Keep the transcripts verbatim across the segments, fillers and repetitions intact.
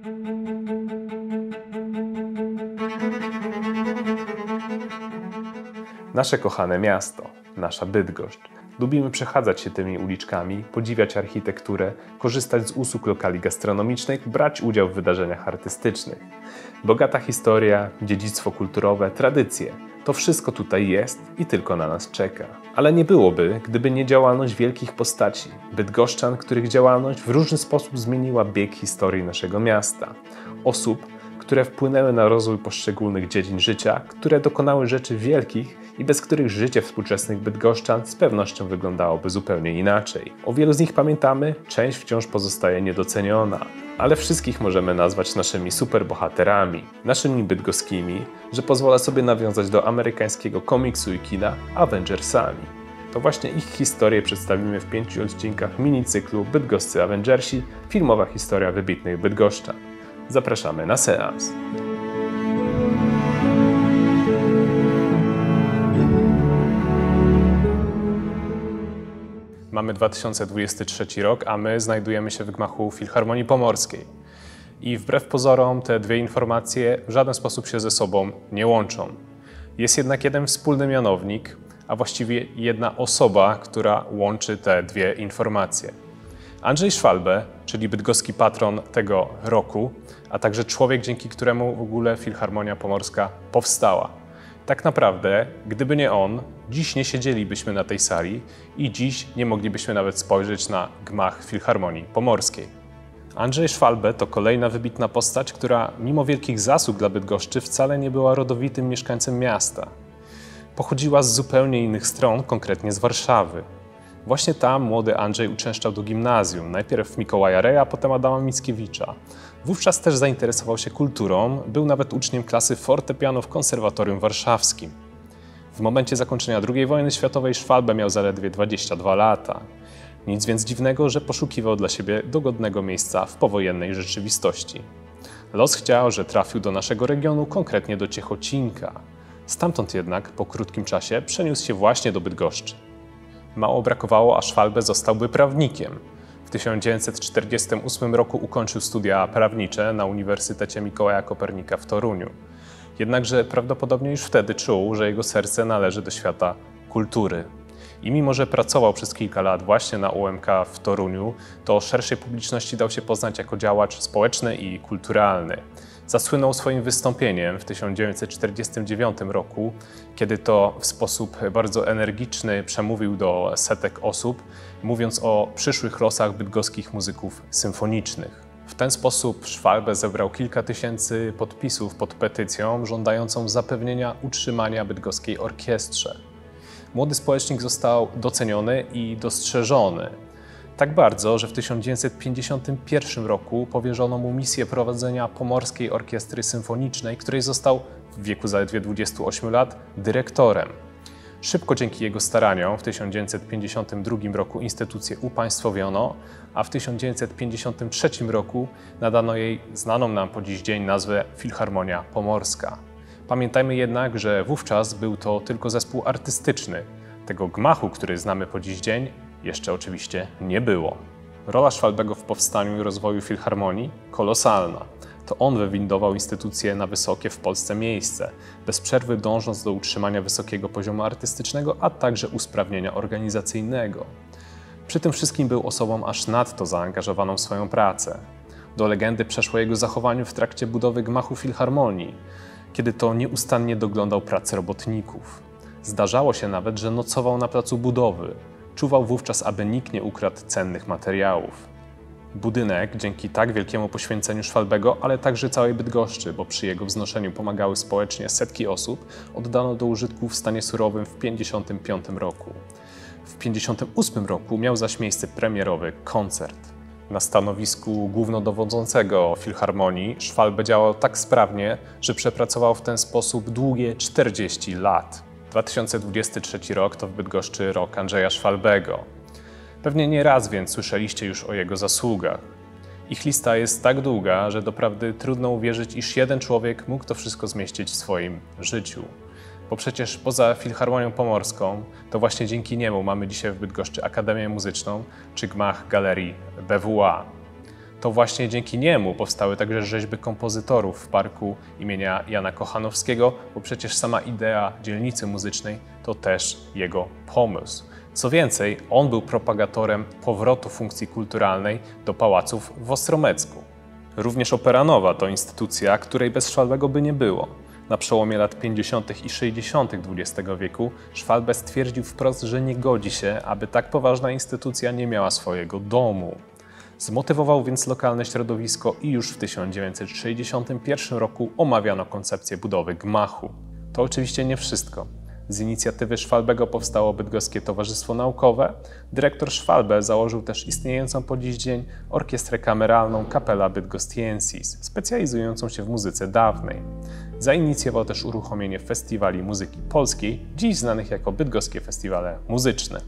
Nasze kochane miasto, nasza Bydgoszcz. Lubimy przechadzać się tymi uliczkami, podziwiać architekturę, korzystać z usług lokali gastronomicznych, brać udział w wydarzeniach artystycznych. Bogata historia, dziedzictwo kulturowe, tradycje. To wszystko tutaj jest i tylko na nas czeka. Ale nie byłoby, gdyby nie działalność wielkich postaci, bydgoszczan, których działalność w różny sposób zmieniła bieg historii naszego miasta. Osób, które wpłynęły na rozwój poszczególnych dziedzin życia, które dokonały rzeczy wielkich i bez których życie współczesnych bydgoszczan z pewnością wyglądałoby zupełnie inaczej. O wielu z nich pamiętamy, część wciąż pozostaje niedoceniona, ale wszystkich możemy nazwać naszymi superbohaterami, naszymi bydgoskimi, że pozwolę sobie nawiązać do amerykańskiego komiksu i kina Avengersami. To właśnie ich historię przedstawimy w pięciu odcinkach minicyklu Bydgoscy Avengersi – filmowa historia wybitnych bydgoszczan. Zapraszamy na seans. Mamy dwa tysiące dwudziesty trzeci rok, a my znajdujemy się w gmachu Filharmonii Pomorskiej. I wbrew pozorom te dwie informacje w żaden sposób się ze sobą nie łączą. Jest jednak jeden wspólny mianownik, a właściwie jedna osoba, która łączy te dwie informacje. Andrzej Szwalbe, czyli bydgoski patron tego roku, a także człowiek, dzięki któremu w ogóle Filharmonia Pomorska powstała. Tak naprawdę, gdyby nie on, dziś nie siedzielibyśmy na tej sali i dziś nie moglibyśmy nawet spojrzeć na gmach Filharmonii Pomorskiej. Andrzej Szwalbe to kolejna wybitna postać, która mimo wielkich zasług dla Bydgoszczy wcale nie była rodowitym mieszkańcem miasta. Pochodziła z zupełnie innych stron, konkretnie z Warszawy. Właśnie tam młody Andrzej uczęszczał do gimnazjum, najpierw Mikołaja Reja, a potem Adama Mickiewicza. Wówczas też zainteresował się kulturą, był nawet uczniem klasy fortepianu w Konserwatorium Warszawskim. W momencie zakończenia drugiej wojny światowej Szwalbe miał zaledwie dwadzieścia dwa lata. Nic więc dziwnego, że poszukiwał dla siebie dogodnego miejsca w powojennej rzeczywistości. Los chciał, że trafił do naszego regionu, konkretnie do Ciechocinka. Stamtąd jednak po krótkim czasie przeniósł się właśnie do Bydgoszczy. Mało brakowało, a Szwalbe zostałby prawnikiem. W tysiąc dziewięćset czterdziestym ósmym roku ukończył studia prawnicze na Uniwersytecie Mikołaja Kopernika w Toruniu. Jednakże prawdopodobnie już wtedy czuł, że jego serce należy do świata kultury. I mimo że pracował przez kilka lat właśnie na U M K w Toruniu, to szerszej publiczności dał się poznać jako działacz społeczny i kulturalny. Zasłynął swoim wystąpieniem w tysiąc dziewięćset czterdziestym dziewiątym roku, kiedy to w sposób bardzo energiczny przemówił do setek osób, mówiąc o przyszłych losach bydgoskich muzyków symfonicznych. W ten sposób Szwalbe zebrał kilka tysięcy podpisów pod petycją żądającą zapewnienia utrzymania bydgoskiej orkiestrze. Młody społecznik został doceniony i dostrzeżony. Tak bardzo, że w tysiąc dziewięćset pięćdziesiątym pierwszym roku powierzono mu misję prowadzenia Pomorskiej Orkiestry Symfonicznej, której został w wieku zaledwie dwudziestu ośmiu lat dyrektorem. Szybko dzięki jego staraniom w tysiąc dziewięćset pięćdziesiątym drugim roku instytucję upaństwowiono, a w tysiąc dziewięćset pięćdziesiątym trzecim roku nadano jej znaną nam po dziś dzień nazwę Filharmonia Pomorska. Pamiętajmy jednak, że wówczas był to tylko zespół artystyczny. Tego gmachu, który znamy po dziś dzień, jeszcze oczywiście nie było. Rola Szwalbego w powstaniu i rozwoju Filharmonii kolosalna. To on wywindował instytucję na wysokie w Polsce miejsce, bez przerwy dążąc do utrzymania wysokiego poziomu artystycznego, a także usprawnienia organizacyjnego. Przy tym wszystkim był osobą aż nadto zaangażowaną w swoją pracę. Do legendy przeszło jego zachowanie w trakcie budowy gmachu Filharmonii, kiedy to nieustannie doglądał pracy robotników. Zdarzało się nawet, że nocował na placu budowy. Czuwał wówczas, aby nikt nie ukradł cennych materiałów. Budynek, dzięki tak wielkiemu poświęceniu Szwalbego, ale także całej Bydgoszczy, bo przy jego wznoszeniu pomagały społecznie setki osób, oddano do użytku w stanie surowym w tysiąc dziewięćset pięćdziesiątym piątym roku. W tysiąc dziewięćset pięćdziesiątym ósmym roku miał zaś miejsce premierowy koncert. Na stanowisku głównodowodzącego Filharmonii Szwalbe działał tak sprawnie, że przepracował w ten sposób długie czterdzieści lat. dwa tysiące dwudziesty trzeci rok to w Bydgoszczy rok Andrzeja Szwalbego. Pewnie nie raz więc słyszeliście już o jego zasługach. Ich lista jest tak długa, że doprawdy trudno uwierzyć, iż jeden człowiek mógł to wszystko zmieścić w swoim życiu. Bo przecież poza Filharmonią Pomorską, to właśnie dzięki niemu mamy dzisiaj w Bydgoszczy Akademię Muzyczną czy gmach Galerii B W A. To właśnie dzięki niemu powstały także rzeźby kompozytorów w parku imienia Jana Kochanowskiego, bo przecież sama idea dzielnicy muzycznej to też jego pomysł. Co więcej, on był propagatorem powrotu funkcji kulturalnej do pałaców w Ostromecku. Również Opera Nowa to instytucja, której bez Szwalbego by nie było. Na przełomie lat pięćdziesiątych i sześćdziesiątych dwudziestego wieku Szwalbe stwierdził wprost, że nie godzi się, aby tak poważna instytucja nie miała swojego domu. Zmotywował więc lokalne środowisko i już w tysiąc dziewięćset sześćdziesiątym pierwszym roku omawiano koncepcję budowy gmachu. To oczywiście nie wszystko. Z inicjatywy Szwalbego powstało Bydgoskie Towarzystwo Naukowe. Dyrektor Szwalbe założył też istniejącą po dziś dzień orkiestrę kameralną Capella Bydgosztiensis, specjalizującą się w muzyce dawnej. Zainicjował też uruchomienie festiwali muzyki polskiej, dziś znanych jako Bydgoskie Festiwale Muzyczne.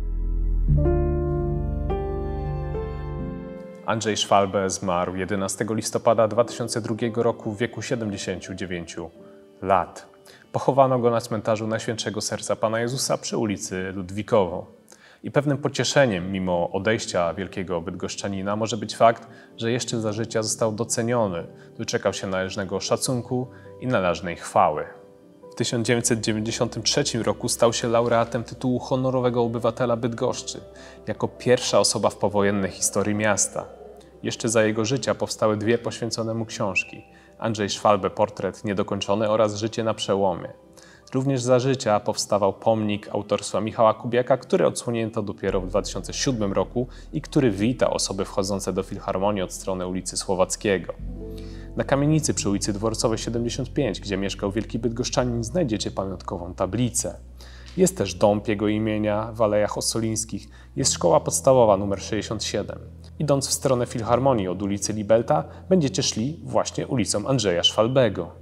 Andrzej Szwalbe zmarł jedenastego listopada dwa tysiące drugiego roku w wieku siedemdziesięciu dziewięciu lat. Pochowano go na cmentarzu Najświętszego Serca Pana Jezusa przy ulicy Ludwikowo. I pewnym pocieszeniem, mimo odejścia wielkiego bydgoszczanina, może być fakt, że jeszcze za życia został doceniony, doczekał się należnego szacunku i należnej chwały. W tysiąc dziewięćset dziewięćdziesiątym trzecim roku stał się laureatem tytułu honorowego obywatela Bydgoszczy, jako pierwsza osoba w powojennej historii miasta. Jeszcze za jego życia powstały dwie poświęcone mu książki: Andrzej Szwalbe, portret niedokończony oraz Życie na przełomie. Również za życia powstawał pomnik autorstwa Michała Kubiaka, który odsłonięto dopiero w dwa tysiące siódmym roku i który wita osoby wchodzące do Filharmonii od strony ulicy Słowackiego. Na kamienicy przy ulicy Dworcowej siedemdziesiąt pięć, gdzie mieszkał wielki bydgoszczanin, znajdziecie pamiątkową tablicę. Jest też dąb jego imienia w Alejach Ossolińskich, jest szkoła podstawowa numer sześćdziesiąt siedem. Idąc w stronę Filharmonii od ulicy Libelta, będziecie szli właśnie ulicą Andrzeja Szwalbego.